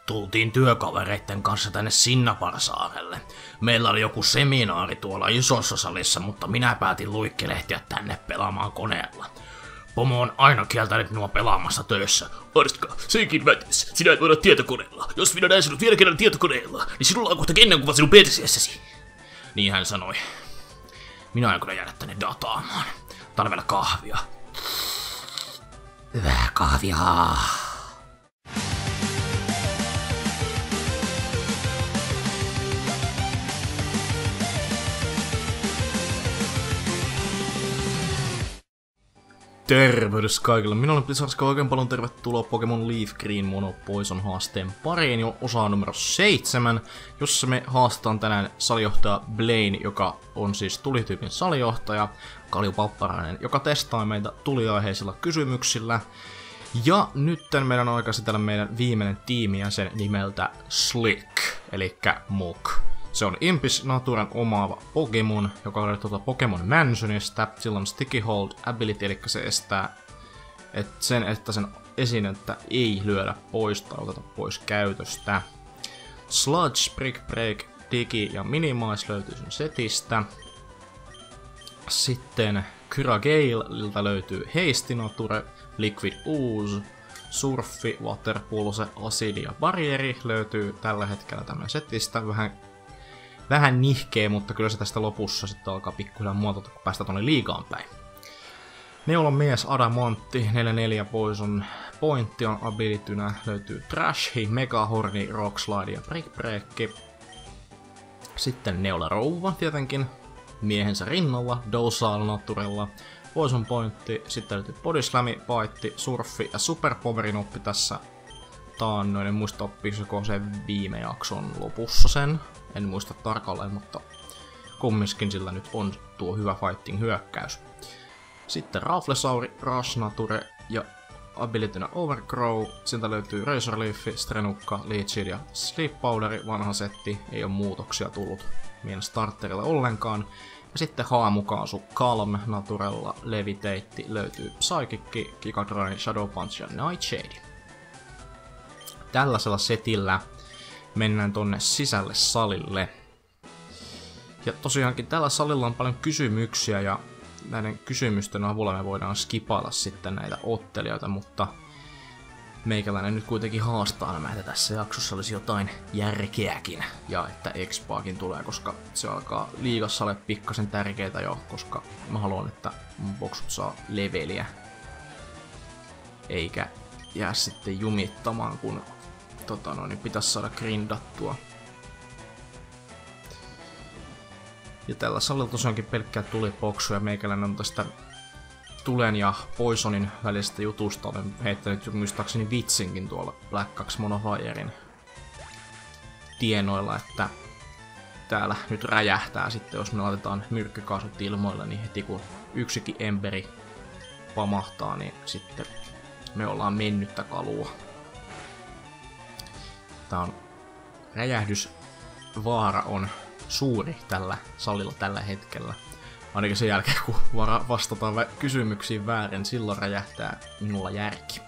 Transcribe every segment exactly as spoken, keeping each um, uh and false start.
tultiin työkavereitten kanssa tänne Sinnaparsaarelle. Meillä oli joku seminaari tuolla isossa salissa, mutta minä päätin luikkelehtiä tänne pelaamaan koneella. Pomo on aina kieltänyt minua pelaamassa töissä. Arska, senkin väittäisi. Sinä et voida tietokoneella. Jos minä näen sinut vielä kerran tietokoneella, niin sinulla on kohta kennenkuva sinun P C-säsi. Niin hän sanoi. Minä en kyllä jäädä tänne dataamaan. Talvella kahvia. Hyvää kahvia. Tervehdys kaikille, minä olen Blizzardska, oikein paljon tervetuloa Pokemon Leaf Green Mono Poison haasteen pariin jo osa numero seitsemän, jossa me haastetaan tänään salijohtaja Blaine, joka on siis tulityypin salijohtaja, Kalju Papparainen, joka testaa meitä tuliaiheisilla kysymyksillä. Ja nyt meidän on aika esitellä meidän viimeinen tiimijäsen nimeltä Slick, eli Muk. Se on Impis Naturen omaava Pokemon, joka on tuota Pokemon Mansionista. Sillä on Sticky Hold Ability, eli se estää et sen, että sen esinettä ei lyödä pois tai oteta pois käytöstä. Sludge, Brick Break, Digi ja Minimize löytyy sen setistä. Sitten Kyra Galeilta löytyy Haste Nature, Liquid Ooze, Surfi, Water Pulse, Acidi ja Barrieri löytyy tällä hetkellä tämän setistä. Vähän Vähän nihkeä, mutta kyllä se tästä lopussa sitten alkaa pikkuhiljaa muotoutua, kun päästään tonne liigaan päin. Neulan mies Adamantti, neljä neljä Poison Pointti on abilitynä, löytyy Trashi, Mega Horni, Rockslide ja Brick Break. Sitten Neula Rouva tietenkin, miehensä rinnalla, Docile Naturella, Poison Pointti, sitten löytyy Body Slami, Bite, Surfi ja Super Powerin oppi tässä taannoin, en muista oppisiko se viime jakson lopussa sen. En muista tarkalleen, mutta kumminkin sillä nyt on tuo hyvä fighting hyökkäys. Sitten Raflesauri, Rush Nature ja abilitynä Overgrow. Siltä löytyy Razor Leaf, Strenukka, Leechid ja Sleep Powderi, vanha setti. Ei ole muutoksia tullut meidän starterille ollenkaan. Ja sitten Haamukaasu Calm Naturella, Levitate löytyy Psychic, Gigadrine, Shadow Punch ja Nightshade. Tällaisella setillä mennään tonne sisälle salille. Ja tosiaankin tällä salilla on paljon kysymyksiä ja näiden kysymysten avulla me voidaan skipata sitten näitä ottelijoita, mutta meikäläinen nyt kuitenkin haastaa nämä, että tässä jaksossa olisi jotain järkeäkin ja että expaakin tulee, koska se alkaa liigassa olla pikkasen tärkeitä jo, koska mä haluan, että mun boksut saa leveliä eikä jää sitten jumittamaan, kun Tota no, niin pitäisi saada grindattua. Ja tällä salilla tosiaankin pelkkää tulipoksu ja meikäläinen on tästä Tulen ja Poisonin välisestä jutusta. Olen heittänyt muistaakseni vitsinkin tuolla Black kaksi Monofirein tienoilla, että täällä nyt räjähtää sitten, jos me laitetaan myrkkykaasut ilmoille, niin heti kun yksikin emberi pamahtaa, niin sitten me ollaan mennyttä kalua. Tää on räjähdysvaara on suuri tällä salilla tällä hetkellä. Ainakin sen jälkeen, kun vastataan kysymyksiin väärin, silloin räjähtää minulla järki.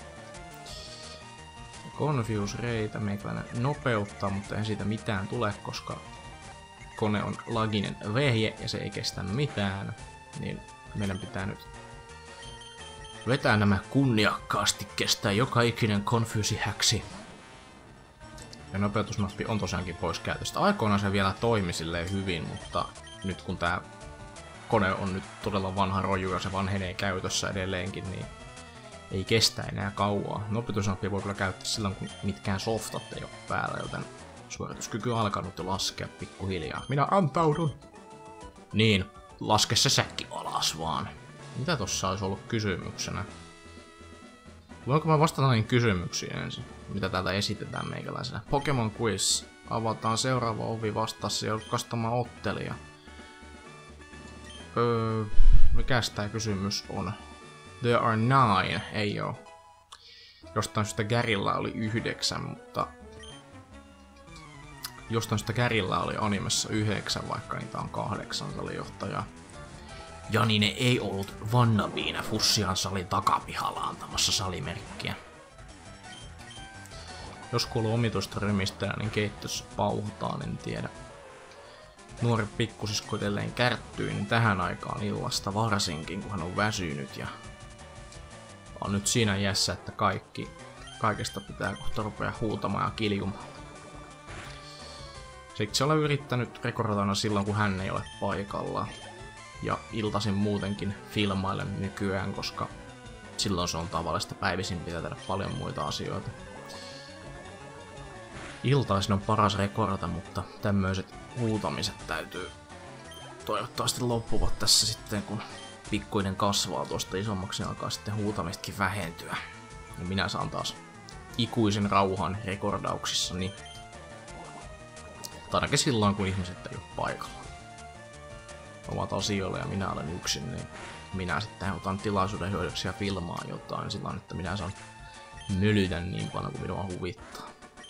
Confuse Rate meikäläinen nopeuttaa, mutta ei siitä mitään tule, koska kone on laginen vehje ja se ei kestä mitään. Niin meidän pitää nyt vetää nämä kunniakkaasti, kestää joka ikinen Confuse-häksi. Ja nopeutusnappi on tosiaankin pois käytöstä. Aikoinaan se vielä toimi silleen hyvin, mutta nyt kun tää kone on nyt todella vanha roju ja se vanhenee käytössä edelleenkin, niin ei kestä enää kauaa. Nopeutusnappi voi kyllä käyttää silloin, kun mitkään softat ei ole päällä, joten suorituskyky on alkanut jo laskea pikkuhiljaa. Minä antaudun! Niin, laske se säkki alas vaan. Mitä tossa olisi ollut kysymyksenä? Voinko mä vastata näihin kysymyksiin ensin? Mitä täältä esitetään meikäläisenä? Pokemon Quiz. Avataan seuraava ovi vastassa ja kastamaan ottelija. Öö, mikäs tää kysymys on? There are nine. Ei oo. Jostain syystä Gärillä oli yhdeksän, mutta jostain syystä Gärillä oli animessa yhdeksän, vaikka niitä on kahdeksan salijohtajaa. Janine ei ollut Vannaviina Fussian salin takapihalla antamassa salimerkkiä. Jos kuuluu omituista rymistää, niin keittiössä pauhutaan, en tiedä. Nuori pikkusisko edelleen kärttyy, niin tähän aikaan illasta varsinkin, kun hän on väsynyt ja on nyt siinä iässä, että kaikki, kaikesta pitää kohta rupea huutamaan ja kiljumaan. Siksi olen yrittänyt rekordata aina silloin, kun hän ei ole paikalla. Ja iltaisin muutenkin filmailen nykyään, koska silloin se on tavallista. Päivisin pitää tehdä paljon muita asioita. Iltaisin on paras rekordata, mutta tämmöiset huutamiset täytyy toivottavasti loppuvat tässä sitten, kun pikkuinen kasvaa tuosta isommaksi, alkaa sitten huutamistakin vähentyä. Ja minä saan taas ikuisen rauhan rekordauksissani. Ainakin silloin, kun ihmiset ei ole paikalla. Ovat asioilla ja minä olen yksin, niin minä sitten otan tilaisuuden hyödyksi ja filmaan jotain sillä että minä saan mölytä niin paljon kuin minua huvittaa.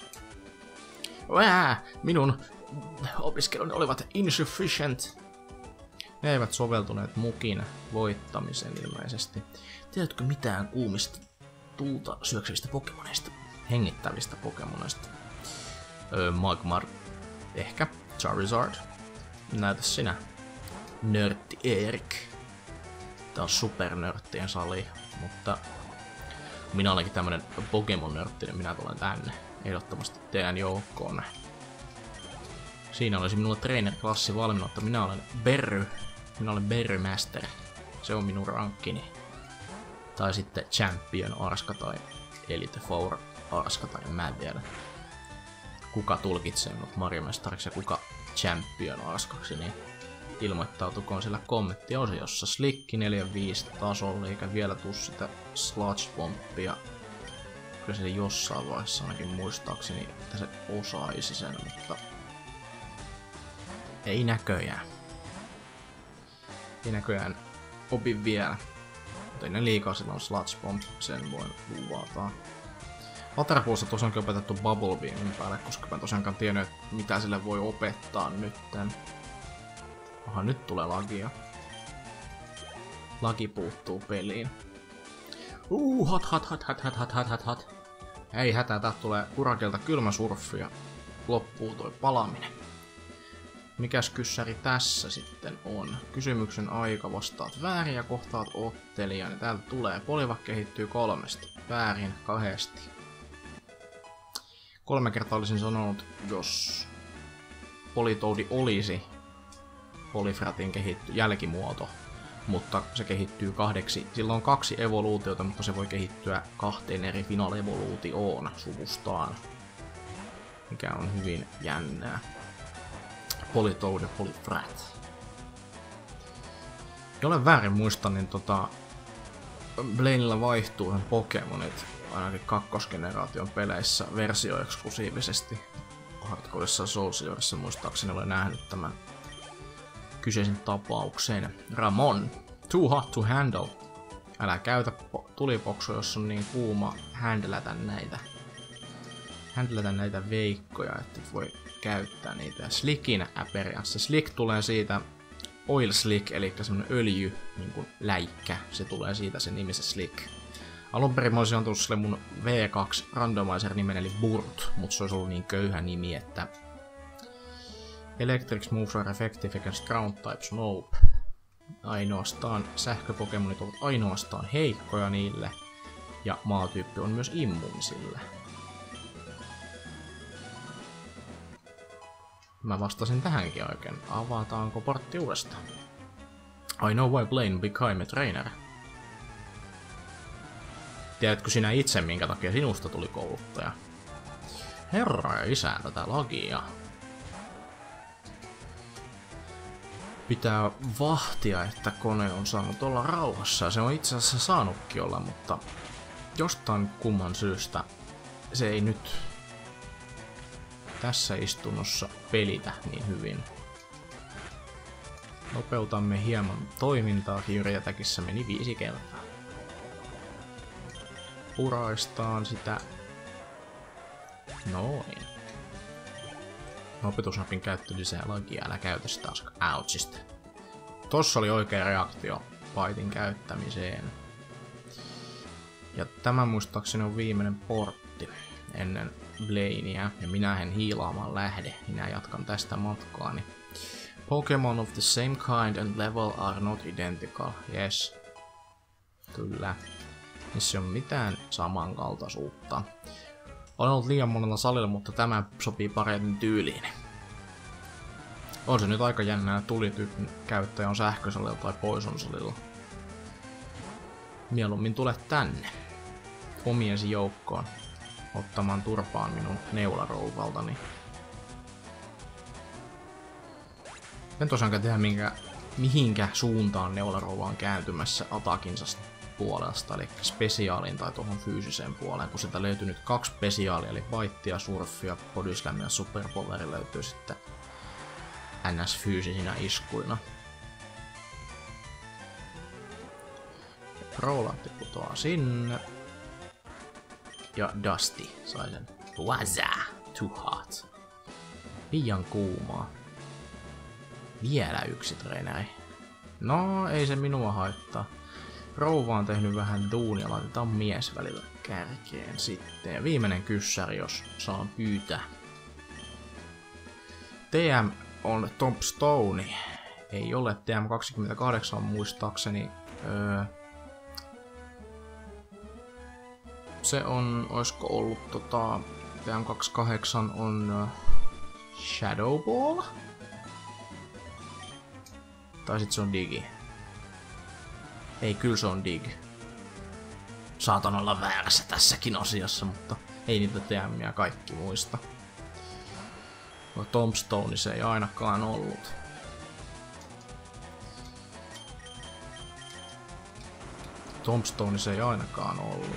Vää! Minun opiskeluni olivat insufficient. Ne eivät soveltuneet mukin voittamiseen ilmeisesti. Tiedätkö mitään kuumista tuulta syöksevistä pokemoneista? Hengittävistä pokemoneista? Öö, Magmar. Ehkä. Charizard. Näytä sinä. Nörtti Erik. Tää on supernörttien sali, mutta minä olenkin tämmönen Pokemon-nörtti, niin minä tulen tänne. Ehdottomasti teidän joukkoon. Siinä olisi minulla trainer-klassi valmiina, että minä olen Berry. Minä olen Berry Master. Se on minun rankkini. Tai sitten Champion Arska tai Elite Four Arska tai mä en tiedä. Kuka tulkitsee minut Mario-mestariksi ja kuka Champion Arskaksi, niin ilmoittautukoon siellä kommenttiosiossa. Slick neljä viisi tasolla, eikä vielä tuu sitä Sludge Bombia. Kyllä se jossain vaiheessa ainakin muistaakseni, että se osaisi sen, mutta ei näköjään. Ei näköjään opi vielä. Mutta ei ne liikaa silloin Sludge Bomb, sen voin luvata. Waterfallissa tosiaankin opetettu Bubble Beamin päälle, koska mä tosiaankaan tiennyt, mitä sille voi opettaa nytten. Aha, nyt tulee lagia. Lagi puuttuu peliin. Uuu, hat hat hat hat hat hat hat hat hat. Ei hätää, täältä tulee Kurakelta kylmä surffi ja loppuu toi palaminen. Mikäs kyssäri tässä sitten on? Kysymyksen aika, vastaat väärin ja kohtaat ottelijan. Täältä tulee. Polivac kehittyy kolmesti. Väärin kahdesti. Kolme kertaa olisin sanonut, jos Politoadi olisi Polifratin kehitty jälkimuoto, mutta se kehittyy kahdeksi. Sillä on kaksi evoluutiota, mutta se voi kehittyä kahteen eri final-evoluutioon suvustaan, mikä on hyvin jännää. Politoad ja Polifrat. Jolle väärin muistan, niin tota, Blainilla vaihtuu Pokemonit ainakin kakkosgeneraation peleissä versio-eksklusiivisesti. Hardcoressa ja Soul Silverissa muistaakseni olen nähnyt tämän kyseisen tapauksen. Ramon. Too hot to handle. Älä käytä tulipoksua, jos on niin kuuma handlätä näitä. Handlätä näitä veikkoja, että voi käyttää niitä. Slickin aperianssi. Slick tulee siitä Oil Slick, eli semmonen öljy, niin kuin läikkä. Se tulee siitä se nimi, se Slick. Alun perin mä olisin antanut sille mun V kaksi randomizer nimen eli Burt, mutta se olisi ollut niin köyhä nimi, että Electric moves are effective against ground types, nope. Ainoastaan sähköpokemonit ovat ainoastaan heikkoja niille, ja maatyyppi on myös immuuni sille. Mä vastasin tähänkin oikein. Avataanko portti uudestaan? I know why Blaine became a trainer. Tiedätkö sinä itse, minkä takia sinusta tuli kouluttaja? Herra ja isä, tätä lagia. Pitää vahtia, että kone on saanut olla rauhassa, ja se on itse asiassa saanutkin olla, mutta jostain kumman syystä se ei nyt tässä istunnossa pelitä niin hyvin. Nopeutamme hieman toimintaa, Hyriatäkissä meni viisi kertaa. Puraistaan sitä. Noin. Opetusnapin käyttö lisää lagia, älä käytä sitä ouchista. Tossa oli oikea reaktio paitin käyttämiseen. Ja tämä muistaakseni on viimeinen portti ennen Blanea ja minä en hiilaamaan lähde, minä jatkan tästä matkaani. Pokemon of the same kind and level are not identical. Yes. Kyllä. Niissä ei ole mitään samankaltaisuutta. Olen ollut liian monella salilla, mutta tämä sopii paremmin tyyliin. On se nyt aika jännää, tulityypin käyttäjä on sähkösalilla tai poison salilla. Mieluummin tule tänne. Omiesi joukkoon. Ottamaan turpaan minun neularouvaltani. En tosiaankaan tiedä minkä, mihinkä suuntaan neularouva on kääntymässä atakinsa puolesta, eli spesiaaliin tai tuohon fyysiseen puoleen, kun sieltä löytyy nyt kaksi spesiaalia, eli Baitia, Surfia, Body Slam ja Superpoweri löytyy sitten N S-fyysisinä iskuina. Rowlantti putoaa sinne. Ja Dusty sai sen. Waza! Too hot. Liian kuumaa. Vielä yksi treeneri. No, ei se minua haittaa. Rouva on tehnyt vähän duunia, laitetaan mies välillä kärkeen sitten. Ja viimeinen kyssäri, jos saan pyytää. T M on Tombstone. Ei ole T M kaksikymmentäkahdeksan muistaakseni. Öö, se on, oisko ollut tota, T M kaksikymmentäkahdeksan on uh, Shadow Ball? Tai sit se on Digi. Ei, kyllä se on Dig. Saatan olla väärässä tässäkin asiassa, mutta ei niitä T M:iä kaikki muista. No, Tombstone se ei ainakaan ollut. Tombstone se ei ainakaan ollut.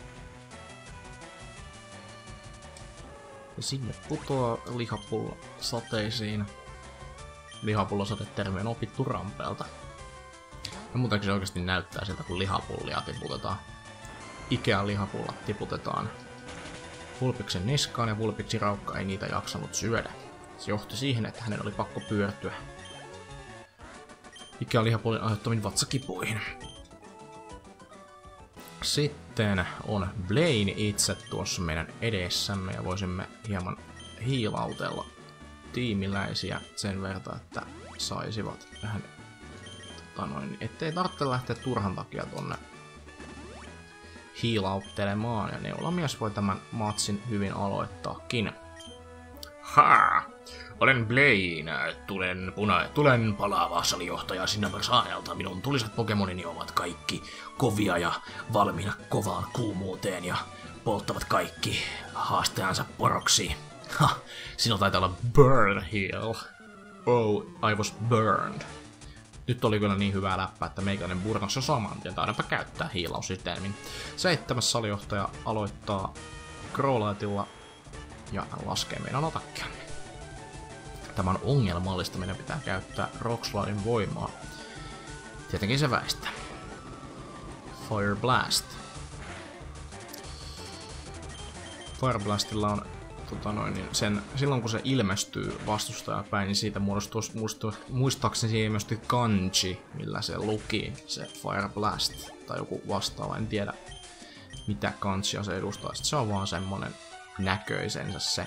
Ja sinne putoaa lihapulla sateisiin. Lihapullasadetermi on opittu Rampeelta. Ja muutenkin se oikeasti näyttää siltä, kun lihapullia tiputetaan. Ikean lihapullat tiputetaan Vulpiksen niskaan ja Vulpiksen raukka ei niitä jaksanut syödä. Se johti siihen, että hänen oli pakko pyörtyä Ikean lihapullin aiheuttamiin vatsakipuihin. Sitten on Blaine itse tuossa meidän edessämme ja voisimme hieman hiilautella tiimiläisiä sen verran, että saisivat vähän, tota noin, ettei tarvitse lähteä turhan takia tonne hiilauttelemaan, ja neulamies voi tämän matsin hyvin aloittaakin. Ha! Olen Blaine, tulen, puna- tulen palaavaa salijohtaja Cinnabersaajalta. Minun tuliset Pokemonini ovat kaikki kovia ja valmiina kovaan kuumuuteen ja polttavat kaikki haastajansa poroksi. Ha! Sinun taitaa olla Burn Heal. Oh, I was burned. Nyt oli kyllä niin hyvää läppää, että meikäinen burnas jo saman tien. Taidaanpa käyttää hiilaussysteemin. Seitsemäs salijohtaja aloittaa Growliteilla ja laskee meidän atakkia. Tämä on ongelmallista, meidän pitää käyttää Rocksliden voimaa. Tietenkin se väistää. Fire Blast. Fire Blastilla on tota noin, niin sen, silloin kun se ilmestyy vastustaja päin, niin siitä muodostuu, muistuu, muistaakseni siihen ilmestyi kanji, millä se luki se Fire Blast tai joku vastaava, en tiedä mitä kanjia se edustaa. Sitten se on vaan semmonen näköisensä se.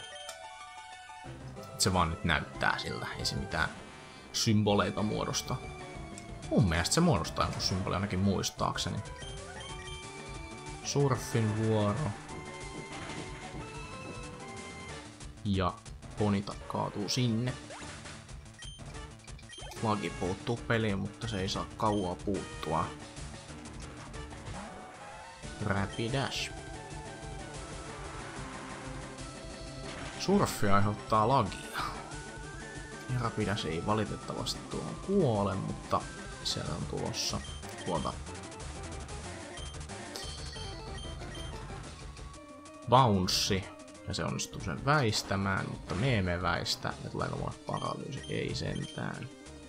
Se vaan nyt näyttää sillä, ei se mitään symboleita muodosta. Mun mielestä se muodostaa jonkun symboli ainakin muistaakseni. Surfin vuoro. Ja Ponita kaatuu sinne. Lagi puuttuu peliin, mutta se ei saa kauaa puuttua. Rapidash. Surfi aiheuttaa lagia. Ja Rapidash ei valitettavasti tuohon kuole, mutta siellä on tulossa tuota bounce. Ja se onnistuu sen väistämään, mutta me emme väistä. Ja tuleeko mulle paralyysi? Ei sentään.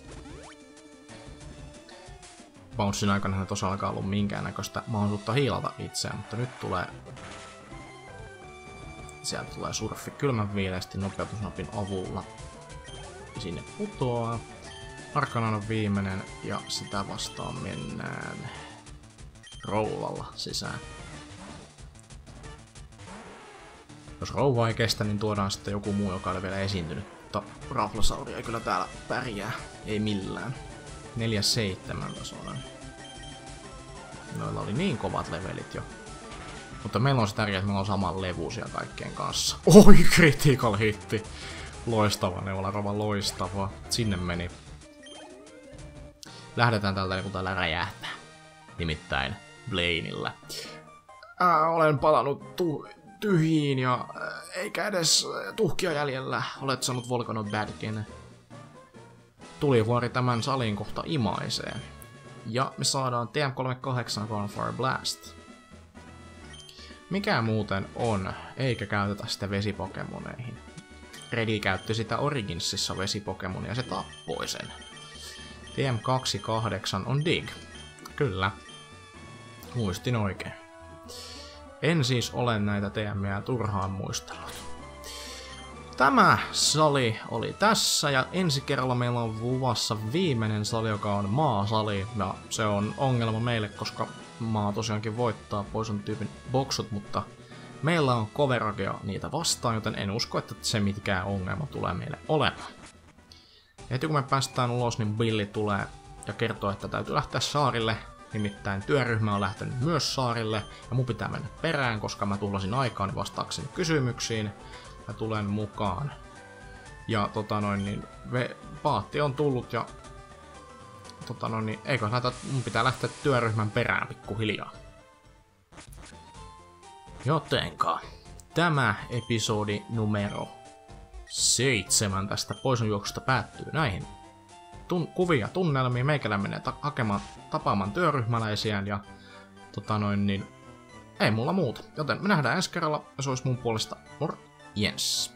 Bouncein aikana ei todellakaan ollut minkäännäköistä mahdollisuutta hiilata itseään, mutta nyt tulee... Sieltä tulee surfi kylmän viileästi nopeutusnapin avulla. Ja sinne putoaa. Arkanan on viimeinen ja sitä vastaan mennään rouvalla sisään. Jos rouva ei kestä, niin tuodaan sitten joku muu, joka oli vielä esiintynyt. Mutta Raflasauria ei kyllä täällä pärjää. Ei millään. neljä seitsemän tasoinen. Noilla oli niin kovat levelit jo. Mutta meillä on se tärkeää, että meillä on saman levuisia kaikkien kanssa. Oi, critical hitti! Loistava, Neularova, loistava. Sinne meni. Lähdetään täältä niin kun täällä räjähtää. Nimittäin Blainillä. Ää, olen palannut tu tyhjiin ja ää, eikä edes tuhkia jäljellä. Olet saanut Volcano Badkin. Tulivuori tämän salin kohta imaisee. Ja me saadaan T M kolmekymmentäkahdeksan Gunfire Blast. Mikä muuten on, eikä käytetä sitä vesipokemoneihin. Redi käytti sitä Originsissa vesipokemonia ja se tappoi sen. T M kaksikymmentäkahdeksan on Dig. Kyllä. Muistin oikein. En siis ole näitä T M:ää turhaan muistellut. Tämä sali oli tässä ja ensi kerralla meillä on luvassa viimeinen sali, joka on maasali. Ja se on ongelma meille, koska maa tosiaankin voittaa poison tyypin boksut, mutta meillä on coveragea niitä vastaan, joten en usko, että se mitkään ongelma tulee meille olemaan. Heti kun me päästään ulos, niin Billy tulee ja kertoo, että täytyy lähteä saarille. Nimittäin työryhmä on lähtenyt myös saarille ja mun pitää mennä perään, koska mä tuhlasin aikaani vastaakseni kysymyksiin. Mä tulen mukaan. Ja tota noin niin, ve, paatti on tullut ja tota noin niin, eikö näitä, mun pitää lähteä työryhmän perään pikkuhiljaa. Jotenka tämä episodi numero seitsemän tästä poisonjuoksusta päättyy näihin tun, kuvia tunnelmiin. Meikälä menee ta hakemaan tapaamaan työryhmäläisiään ja tota noin niin, ei mulla muuta. Joten me nähdään ensi kerralla ja se olisi mun puolesta morjens.